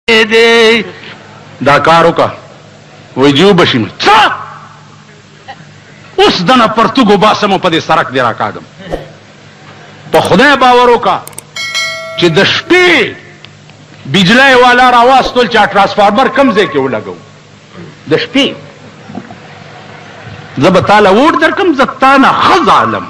دی دا کار وکړه وایي جی وبه شي څه اوس دنه پرتوګ وباسم او په دې سړک دې راکاږم په خدای باور وکړه چې د شپې بجلی والا راواستل چې ټرانسفارمر کم ځای کې ولګو د شپې زه به تاله ووټ درکړم زه تا نه ښه ظالم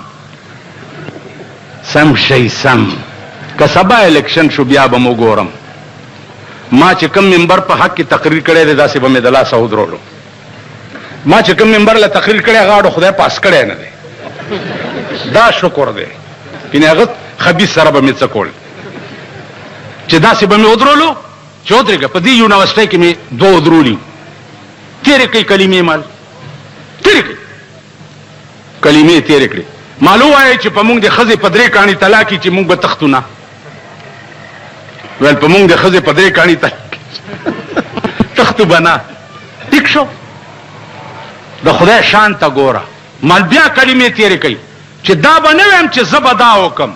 سم شئ سم که سبا الیکشن شو بیا به م وګورم ما چې کوم ممبر په حق کې تقریر کړی دی داسې به مې د لاسه ودرولو ما چې کوم ممبر له تقریر کړی هغه اړو خدای پاس کړی نه دی دا شکر دی کنې هغه خبیث سره به مې څه کول چې داسې به مې ودرولو چې ودرېږه په دې یونیورسټۍ کې مې دوه ودرولي تېرې کوي کلمې مال تېرې کوي کلمې تېرې کړې مالو وایي چې په موږ د ښځې په درې کاڼي طلاق چې موږ به تښتو نه ویل په موږ د ښځې په درې کاڼي تښتو به نه ټیک شو د خدای شان ته ګوره مال بیا کلمې تېرې کوي چې دا به نه ویم چې زه به دا وکم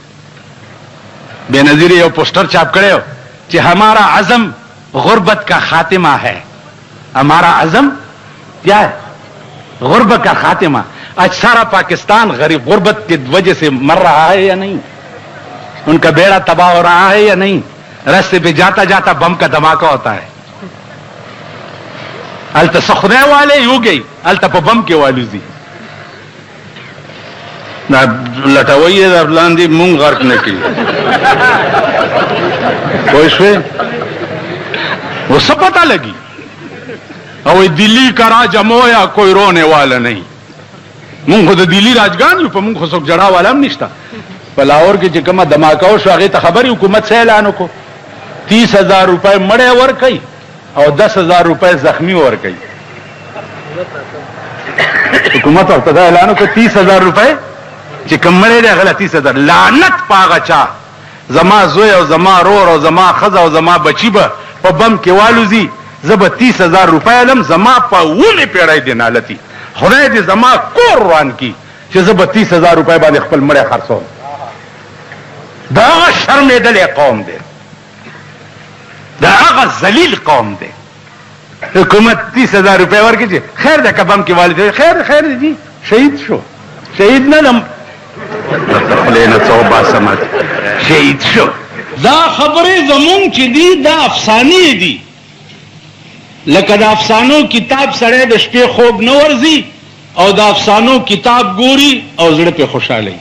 بېنظیر یو پوسټر چاپ کړی و چې ہمارا عزم غربت کا خاتمہ ہے ہمارا عزم کیا ہے غربت کا خاتمہ آج سارا پاکستان غریب غربت کی وجہ سے مر رہا ہے یا نہیں ان کا بیڑا تباہ ہو رہا ہے یا نہیں راستے پہ جاتا جاتا بم کا دھماکہ ہوتا ہے التا سخدے والے یو گئی التا پا بم کے والو دی لٹاوئی ہے لاندی مونگ غرق نے کی کوئی شوے وہ سب پتہ لگی او دلی کا راج امویا کوئی رونے والا نہیں مونږ خو د دلی راجګان یو په مونږ خو څوک جړا والا هم نشته په لاهور کې چې کومه دماکه وشوه هغې ته خبرې حکومت څه اعلان وکړو 30,000 روپۍ مړی ورکوي او 10,000 روپۍ زخمي ورکوي حکومت ورته دا اعلان وکړو 30,000 روپۍ چې کوم مړی دی هغه له 30,000 لعنت په هغه چا زما زوی او زما رور او زما ښځه او زما بچي به په بم کې والوځي زه به 30,000 روپۍ علم زما په 19 پیړۍ دی نالتي خدای دې زما کور روان کی چې زه به 30,000 روپۍ باندې خپل مړی خرڅوم دا هغه شرمېدلی قوم دی دا هغه ذلیل قوم دی حکومت 30,000 روپۍ ورکړي چې خیر دی که بم کې والي خیر دی جي شهید شو شهید نه دم خولې نه څه وباسم شهید شو دا خبرې زمونږ چې دي دا افسانې دي لکه د افسانو کتاب سړی د شپې خوب نه ورځي او د افسانو کتاب ګوري او زړه پې خوشحاله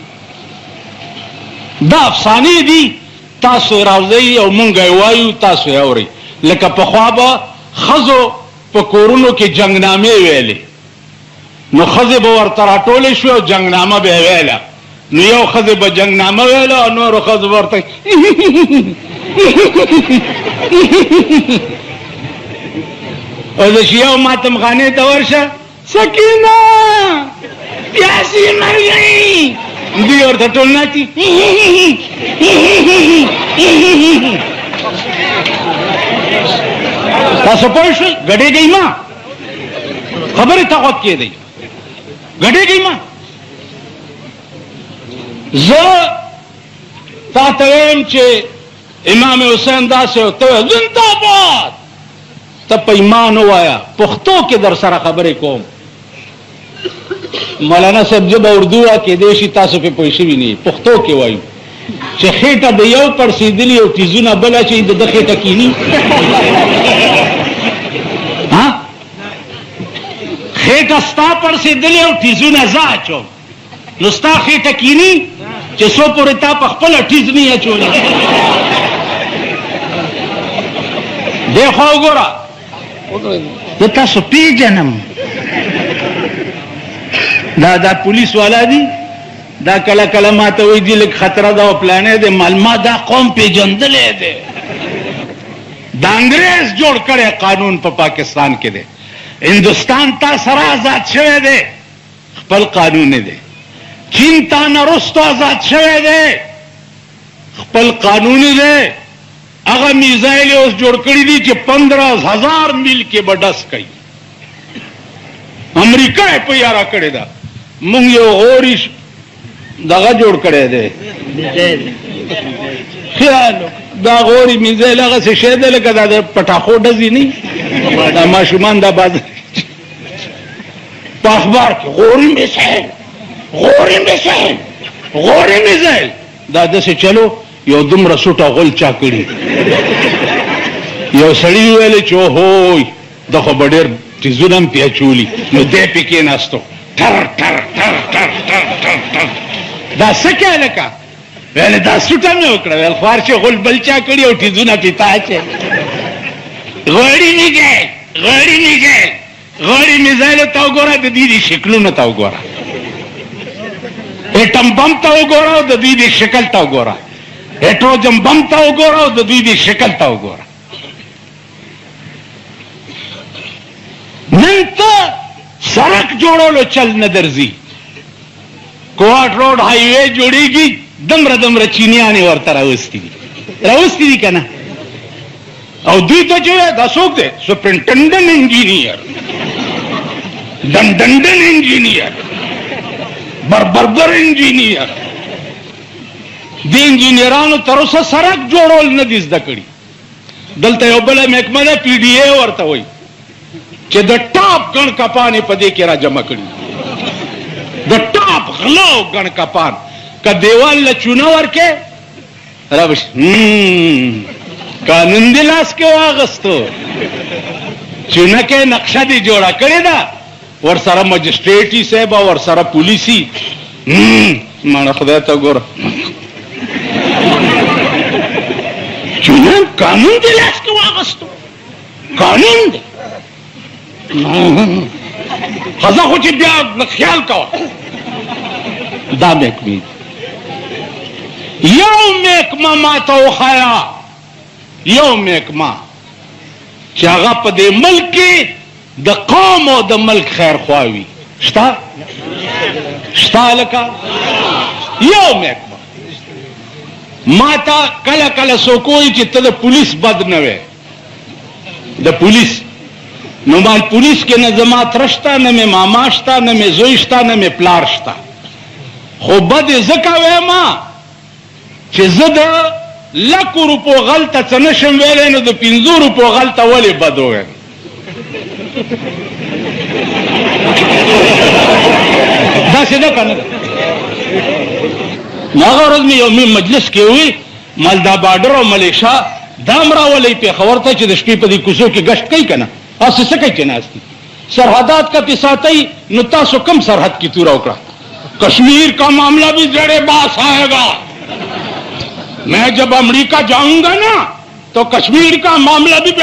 دا افسانې دي تاسو یې راوځئ او مونږ یې وایو تاسو یې اورئ لکه پخوا به ښځو په کورونو کې جنګنامې ویلې نو ښځې به ورته راټولې شوې او جنګنامه به یې ویله نو یو ښځې به جنګنامه ویله او نورو ښځو به ورته او د شیعو ماتم خانې ته ورشه سکینه پیاسې مر گئی دوی ورته ټول ناچي تاسو پوه شئ ګډېږئ ما خبرې ته غوږ کېږئ ګډېږئ ما زه تا ته وایم چې امام حسین داسې ورته ویل زنده‌باد ته په ایمان ووایه پښتو کې در سره خبرې کوم مولانا صاحب زه به اردو وه کېدی شي تاسو پې پوه شوي نه پښتو کې وایو چې خېټه د یو پړسېدلي او تیزونه بل اچوي د ده خېټه کیني خېټه ستا پړسېدلې او تیزونه زه اچوم نو ستا خېټه کیني چې څو پورې تا په خپله ټیز نه اچولی دی خوا وګوره زه تاسو پیژنم دا پولیس والا دي دا کله کله ما ته وایي دي لږ خطره ده او پلانې دی ما دا قوم پیژندلی دی د انګریز جوړ کړی قانون په پاکستان کې دی هندوستان تا سره آزاد شوی دی خپل قانون دی چین تا نه رستو آزاد شوی دی خپل قانون دی هغه میزایل اوس جوړ کړي دي چې 15,000 میل کې به ډس کوي امریکا یې په یاره کړې ده مونږ یو غوري دغه جوړ کړی دی خیال دا غوري مینځل هغسې شی دی لکه دا د پټاخو ډزې نه دا ماشومان دا باز په اخبار کې غوري میسایل غوري میسایل غوري میسایل دا داسې چلو یو دومره سوټه غول چا کړي یو سړي وویل چې اوهوی دا خو به ډېر ټیزونه هم پې اچولي نو دی پې کېناستو ټر ټر ټر ټر ټر ټر ټر دا څه کې هلکه ویل دا سوټه مې وکړه ویل خوار چې غول بل چا کړي او ټیزونه پې تا اچوي غوړي میزایل غوړي میزایل غوړي میزایلو ته وګوره د دوی د شکلونو ته وګوره ایټم بم ته وګوره او د دوی د شکل ته وګوره هیټروجن بم ته وګوره او د دوی د شکل ته وګوره نن ته سړک جوړولو چل نه درځي کوټ روډ های وے جوړیږي دمره دمره چینیانې ورته راوستي دي که نه او دوی ته چې دا څوک دی سپرنټنډنټ انجینیر ډنډنډن انجینیر بربربر انجینیر د انجینیرانو تر اوسه سړک جوړول نه دي زده کړي دلته یو بله محکمه ده پی ډي اے ورته وایي چې د ټاپ ګڼ کپان یې په دې کې را جمع کړي د ټاپ غله او ګڼ کپان که دیوال له چونه ورکې رابش قانون دې لاس کې واغستو چونه کې نقشه دې جوړه کړې ده ورسره مجسټریټي صاحب او ورسره پولیسي ماړه خدای ته ګوره چونه قانون دې لاس کې واغستو قانون دی خزه خو چې بیا خیال کوه دا محکمې یو محکمه ما ته وښیه یو محکمه چې هغه په دې ملک کې د قوم او د ملک خیر خواوي شته هلکه یو محکمه ما ته کله کله څوک وایي چې ته د پولیس بد نه وې د پولیس نو مال پولیس کې نه زما تره شته نه مې ماما شته نه مې زوی شته نه مې پلار شته خو بد یې ځکه ویمه چې زه د 100 روپو غل ته څه نشم ویلی نو د 50 روپو غل ته ولې بد وویم داسې ده که نه ده نو هغه ورځ مې یو مجلس کې وي مال دا باډر او ملیشا دا هم راولئ پېښور ته چې د شپې په دې کوڅو کې ګشت کوي که نه اسے څه کوي چې ناست دي سرحدات کا پې ساتئ نو تاسو کم سرحد کی توره وکړه کشمیر کا معاملہ بھی زیر باس آئے گا میں جب امریکہ جاؤں گا نا تو کشمیر کا معاملہ بھی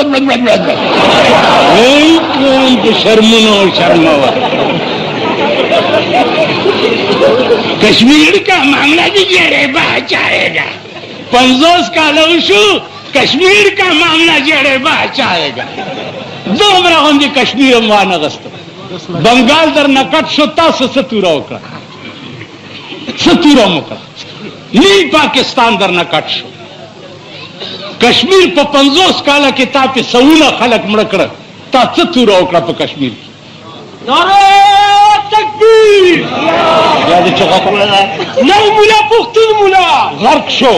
کشمیر کا معاملہ بھی زیر باس آئے گا 50 کاله وشو کشمیر کا معاملہ زیر باس آئے گا دومره غوندې کشمیر هم وانغسته بنګال در نه کټ شو تاسو څه توره وکړه څه توره مو وکړه نیل پاکستان در نه کټ شو کشمیر په 50 کاله کې تا پې سوونه خلک مړه کړه تا څه توره وکړه په کشمیر کې نعره تکبیر یا دې چغه کړه نو مولا پښتون مولا غرق شو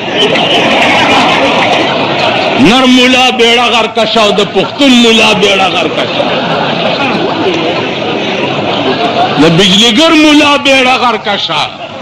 نر مولا بیڑا غرکشا او د پښتون مولا بیڑا غرکشا د بجلیګر مولا بیڑا غرکشا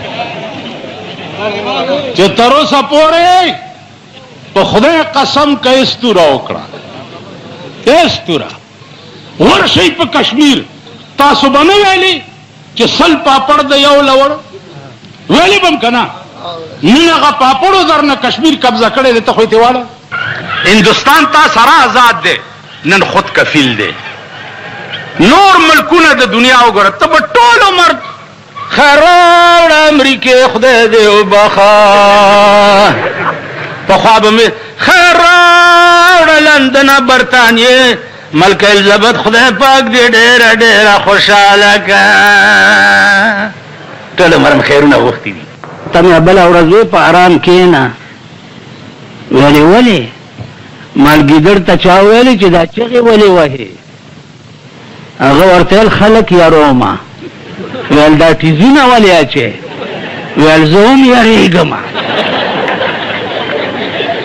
چې تر اوسه پورې په خدای قسم که استوره وکړه استوره ورشئ په کشمیر تاسو به نه ویلي چې سل پاپړ د یو لوړ ویلي به م که نه نن هغه پاپړو در نه کشمیر قبضه کړی دی ته خو یې تېواله هندوستان تا سره آزاد دی نن خود کفیل دی نور ملکونه د دنیا وګوره ته به ټول عمر خیر راوړه امریکې خدای دې وبخه پخوا به مې خیر راوړه لندنه برطانیې ملکه الزبت خدای پاک دې ډېره ډېره خوشحاله که ټول عمر م خیرونه غوښتي دي ته مې بله ورځ وې په ارام کښېنه ولې مالګیدړ ته چا ویلي چې دا چغې ولې وهې هغه ورته ویل خلک یارومه ویل دا ټیزونه ولې اچې ویل زه هم یارېږم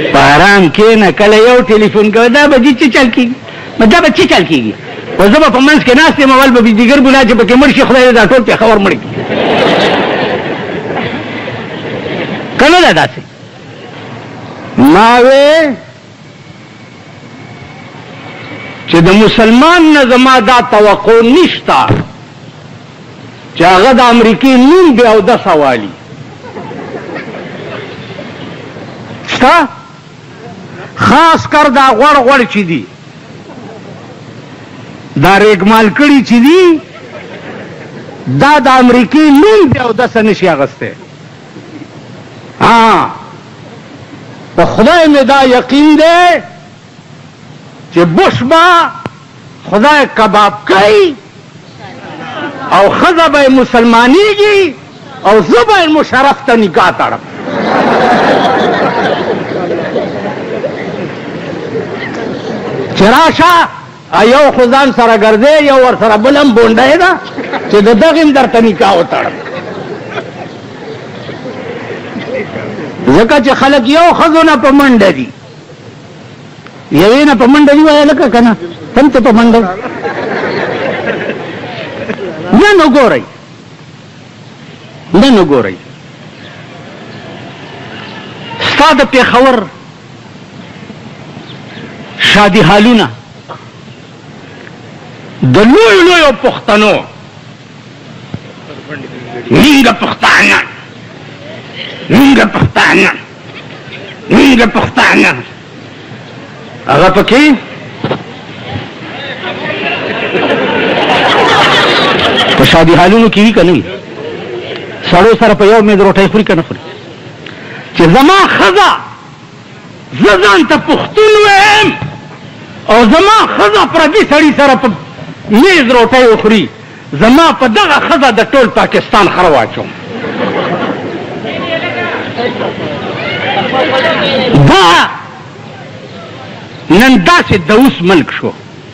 په آرام کښېنه کله یو ټلیفون کوه دا به چې چل کېږي دا به چې چل کېږي خو زه به په منځ کې ناست یم اول به بجلیګر ګناه چې پکې مړ شي خدای دې دا ټول پېښور مړ کړي که نه ده داسې ما وې چې د مسلمان نه زما دا توقع نشته چې هغه د امریکې نوم بیا اودسه والي شته خاص کر دا غوړ غوړ چې دي دا ریګمال کړي چې دي دا د امریکې نوم بیا اودسه نشي اخیستی په خدای مې دا یقین دی چې بش به خدای کباب کوي او ښځه به یې مسلمانېږي او زه به یې مشرف ته نکاح تړم چې راشه یو خو ځان سره ګرځې یو ورسره بل هم بونډی ده چې د دغې هم درته نکاح وتړم ځکه چې خلک یو ښځو نه په منډه دي یوې نه په منډه دي وایه لکه که نه هم ته په منډه نن وګورئ نن وګورئ ستا د پېښور شادي حالونه د لویو لویو پښتنو مونږ پښتانه مونږ پښتانه مونږ پښتانه هغه پکې په شادي حالونو کې وي که نه وي سړو سره په یو میز روټۍ خوري که نه خوري چې زما ښځه زه ځان ته پښتون ویم او زما ښځه پردي سړي سره په میز روټۍ وخوري زما په دغه ښځه د ټول پاکستان خره واچوم دا نن داسې د اوس ملک شو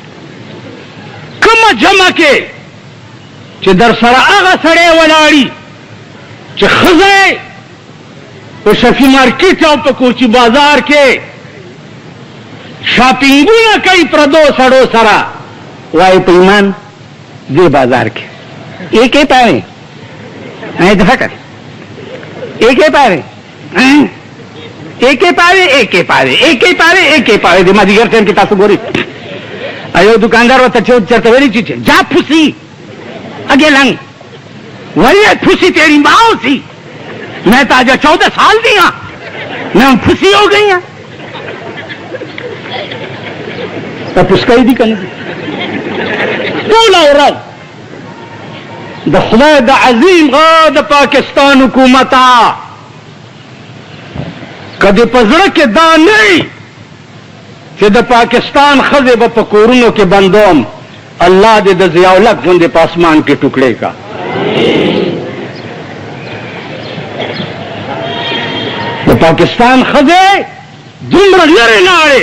کومه جمع کې چې در سره هغه سړی ولاړي چې ښځه په شفي مارکیټ او په کوچي بازار کې شاپینګونه کوي پردو سړو سره وایي په ایمان دې بازار کې ایک یې پاوې د فکر ایک یې پاوې ایک یې پاوې ایک یې پاوې ایک یې پاوې ایک یې پاوې د مازدیګر ټایم کې تاسو ګورئ یو دکاندار ورته چېرته ویلي چې جا پھوسی اگے لنگ وہی پھوسی تیری ماں سی میں تو آج 14 سال دی ہاں میں پھوسی ہو گئی ہوں تو پھسکائی دی کرنے ټول اوراد د خدای د عظیم غا د پاکستان حکومتا کدی په زړه کې دا نه چې د پاکستان ښځې به په کورونو کې بندوم الله دې د ضیاءالحق غوندې په اسمان کې ټوکړې کا د پاکستان ښځې دومره لرې لاړې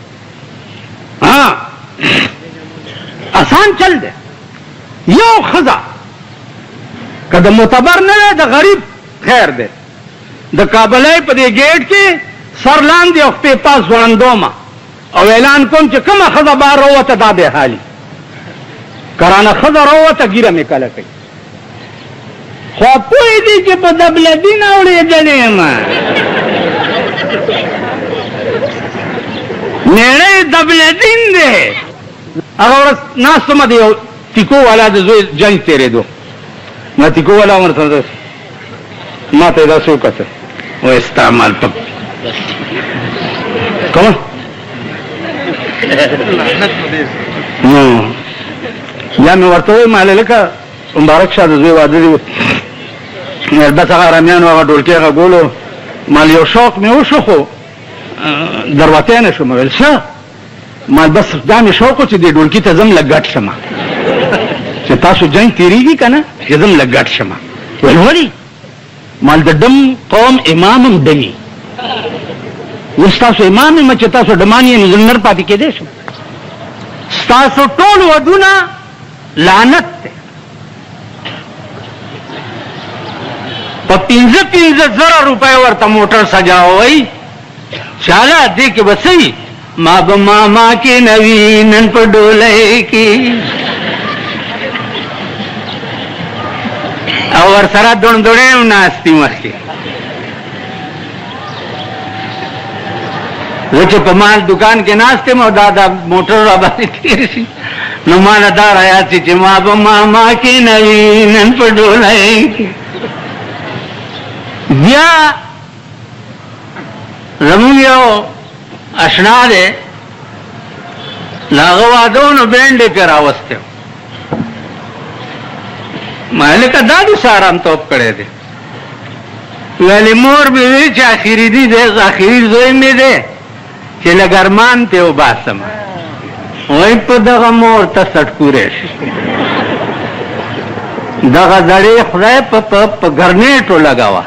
آسان چل دی یو ښځه که د معتبر نه دی د غریب خیر دی د کابلۍ په دې ګیټ کې سر لاندې او خپې پاس ځوړندومه او اعلان کوم چې کومه ښځه بهر راووته دا بې حالي کرانه ښځه راووته ږیره مې کله کوي خو پوه دي چې په دبلدین اورېدلې یم میړی دبلدین دی هغه ورځ ناست ومه د یو تیکو والا د زوی جنګ تېرېدو ما تیکو والا ورته ما ته یې داسې وکتل وایي ستا مال په کومه یا مې ورته وویل ماله لکه مبارک شاه د زوی واده دی بس هغه ارامیانو هغه ډولکې هغه ګولو مال یو شوق مې وشو خو دروتی نه شوم ویل څه مال بس دا مې شوق و چې دې ډولکي ته ځم لږ ګډ شمه چې تاسو جنګ تېرېږي که نه چې ځم لږ ګډ شمه ویل ولې مال د ډم قوم امام هم ډمي اوس تاسو امام یم چې تاسو ډمان یې نو نر پاتې کېدی شم ستاسو ټول ودونه لعنت دی په 15,000 روپۍ ورته موټر سجاوئ شاله دې کې بسې ما به ماما کې نوی نن په ډولۍ کې او ورسره دوندوړې ناستې مخکې زه چې په مال دکان کې ناست یم او دا موټر را باندې تېر شي نو ما نه دا رایاد شي چې ما به ماما کې نوی نن په ډولۍ کې بیا زمونږ یو اشنا دی لاغه وادونو بینډې پې راوستی ما لکه دا دې سارام توپ کړی دی ویلې مور مې وی چې اخري دی اخري زوی مې دی چې لږ ارمان پې وباسم وایي په دغه مور ته سټکوری شي دغه زړې خدای په ګرنیټو لګوه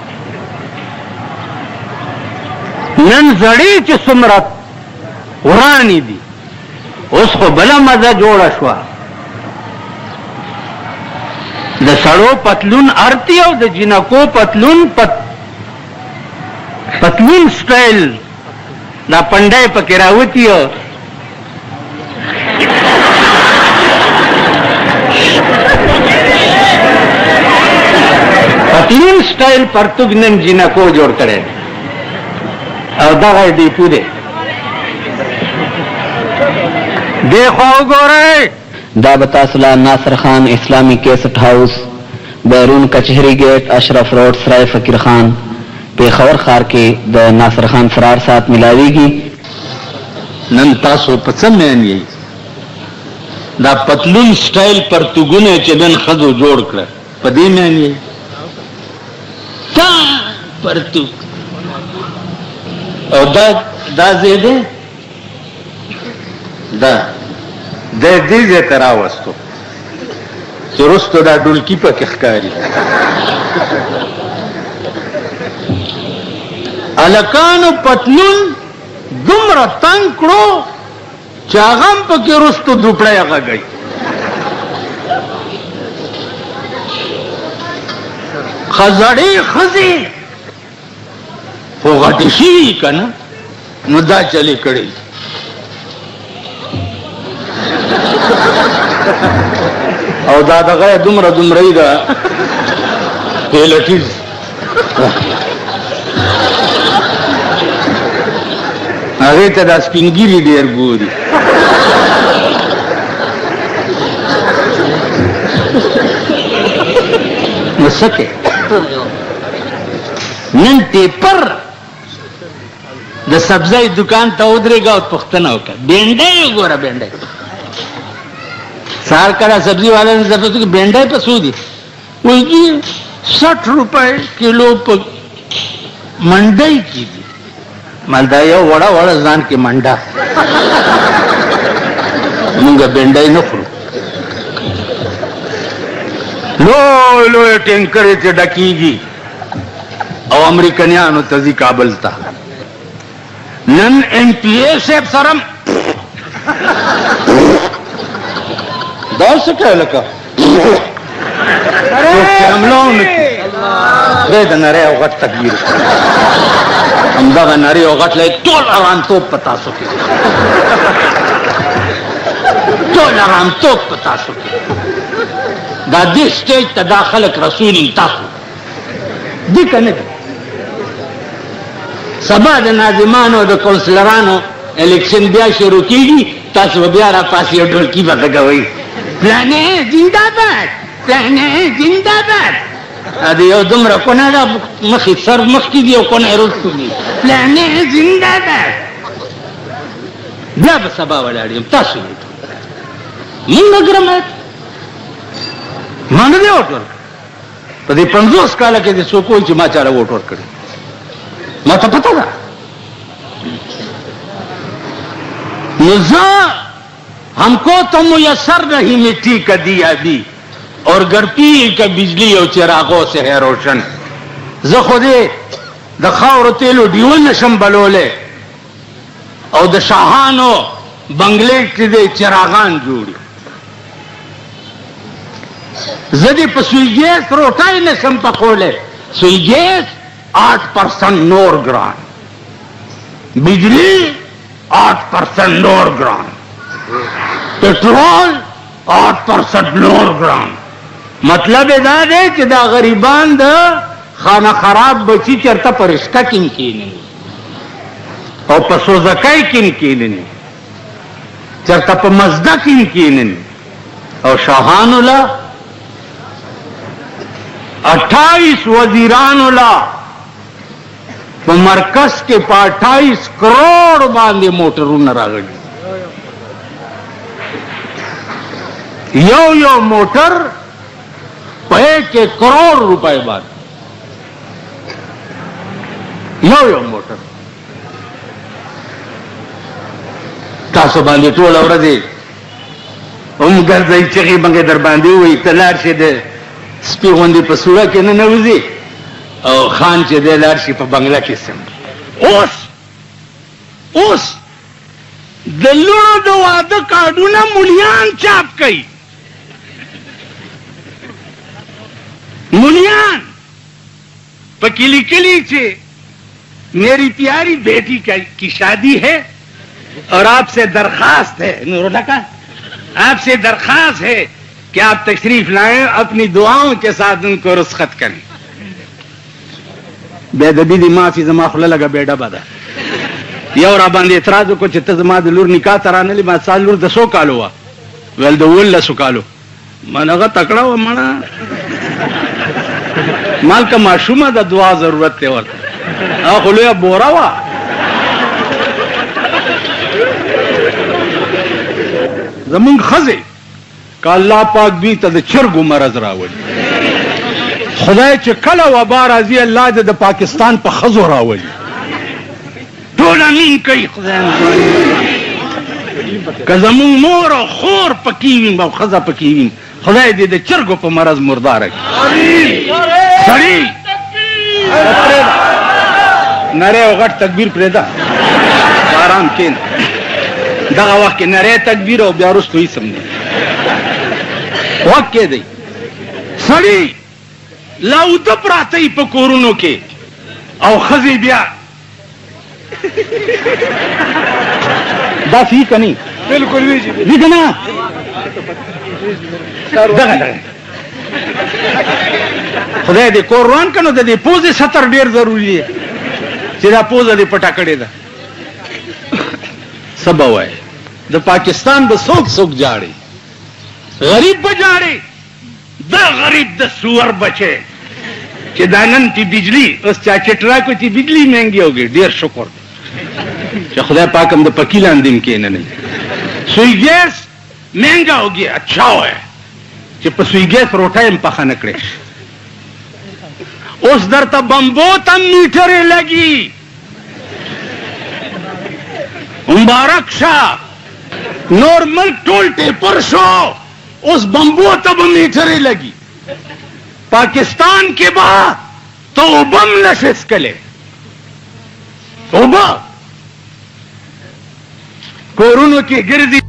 نن زړې چې څومره ورانی دي اوس خو بله مزه جوړه شوه د سړو پتلون ارتی او د جنکو پتلون سټایل دا پنډای پکې راوتی پتلون سټایل پرتوګ نن جنکو جوړ کړی او دغه دی پوره دیکھو گورے دا بتاسلا ناصر خان اسلامی کیسٹ ہاؤس بیرون کچہری گیٹ اشرف روڈ سرائے فقیر خان پیښور ښار کې د ناصر خان فرار سات ملاویږي نن تاسو په څه مین یې دا پتلون سټایل پرتګونه چې نن ښځو جوړ کړه په دې مین یې تا پرتګ او دا زیده دا د دې ځای ته راوستو چې وروستو دا ډولکي پکې ښکاري هلکانو پتلون دومره تنګ کړو چې هغه هم پکې وروستو دوپړی غږوي زړې ښځې خو غټې شوي که نه نو دا چلې کړی او دا دغه دومره دومرهی ده پیلټیز هغې ته دا سپینګیري ډېر ګوري نو څه کې نن پیپر د سبزی دکان ته ودرېږه او پوښتنه وکړه بینډۍ وګوره بینډۍ سهار کله سبزی والا نے ضرورت کہ بینڈائی پہ سو دی وہ جی 60 روپے کلو پہ منڈائی کی دی مالدائی وڑا وڑا ځان کې منډا مونږه بینډای نه خورو لوی ټینکرې ته ډکیږي او امریکایانو ته ځي کابل ته نن ایم پی اے صاحب سره دا څه کوي لکه حمله ونکړي دی د نری او غټ تکبیر همدغه نری او غټ لی ټول ارامتوب په تاسو کې ټول ارامتوب په تاسو کې دا دې سټیج ته دا خلک رسول تاسو دي که نه دي سبا د ناظمانو د کونسلرانو الیکشن بیا شروع کېږي تاسو به بیا راپاسې یو ډولکي به غږوئ پلانې زنده‌باد پلانې زنده‌باد د یو دومره کونه ده مخې سر مخکې دي او کونه یې وروستو دي پلانې زنده‌باد بیا به سبا ولاړ یم تاسو یې مونږ نه ګرمت ما نه دی ووټ ورکړی په دې 50 کاله کې دې څوک وایي چې ما چاله ووټ ورکړی ما ته پته ده نو زه हमको तो मुयसर नहीं मिट्टी का दिया भी और गर्पी का बिजली और चिरागों से है रोशन ज खुदे द खावर तेलो डिवन नशम बलोले और द शाहानो बंगले के दे चिरागान जोड़ी जदी पसुईगेस रोटाई नशम पकोले सुईगेस 8% नोर ग्रान बिजली 8% नोर ग्राम, पेट्रोल 8% नोर ग्राम. मतलब دا دی چې دا غریبان د خانه خراب بچی چرته پرشته کیم کینی او په سوزکای کیم کینی چرته په مزده کیم کینی او شاهانو لا 28 وزیرانو لا په مرکز کې په 28 کروڑ باندې موټرونه راغلي. یو موټر په 1 کروڑ روپے باندې یو موټر. تاسو باندې ټول ورځ هم ګرځي چې بنګ در باندې وي تلار شه د سپي غوندې په سوړه کې نه نوځي او خان چې د لار شي په بنگلا کې سم. اوس د لونو د واده کارډونه مولیان چاپ کوي. मुनियान पकीली किली से मेरी प्यारी बेटी की शादी है और आपसे दरखास्त है नूरुल्लाह का, आपसे दरखास्त है कि आप तशरीफ लाएं, अपनी दुआओं के साथ उनको रुस्खत करें. बेदबी दी माफी जमा खुला लगा बेड़ा बदा यो را باندې اعتراض وکړ چې ته زما د لور نکاح ترانه ما سال لور د 100 کالو وا ول د ول 100 کالو منغه تکړه و مړه مال کا معشومه د دعا ضرورت ته ورته اخو له بورا وا زمون خزه ک الله پاک دې ته د چرګو مرز راوړي. خدای چې کله وبا راځي الله دې د پاکستان په خزو راوړي. ټول امین کوي خدای که زمون مور او خور پکې وي او خزه پکې وي خدای دې د چرګو په مرز مردار کړي. سړی نره او غټ تکبیر پرېدا آرام کین دغه وخت کې نره تکبیر او بیا وروسته یې سم نه وخت کې دی. سړی لاوته پراته په کورونو کې او خزي بیا دا فی کني بالکل ویږي دي کنه دغه خدای دې قرآن کنو د دې پوزې ستر ډیر ضروری دی چې دا پوزه دې پټه کړې ده. سبا وای د پاکستان د څوک جاړي غریب بجاړي دا غریب د سور بچي چې دانن تی بجلی اوس چا چټرا کو تی بجلی مهنګي ہوگی. ډیر شکر چې خدای پاک هم د پکیلان دین کې نه سوی ګیس مهنګا ہوگی. اچھا وای چې په سوی ګیس روټای هم پخا نه کړې. اوس درته بمبو تم میټرې لګي مبارک شاه نور ملک ټول ټیپر شو اوس بمبو ته به میټرې لګي. پاکستان کې به توبم نشس کله توبه کورونو کې ګرځي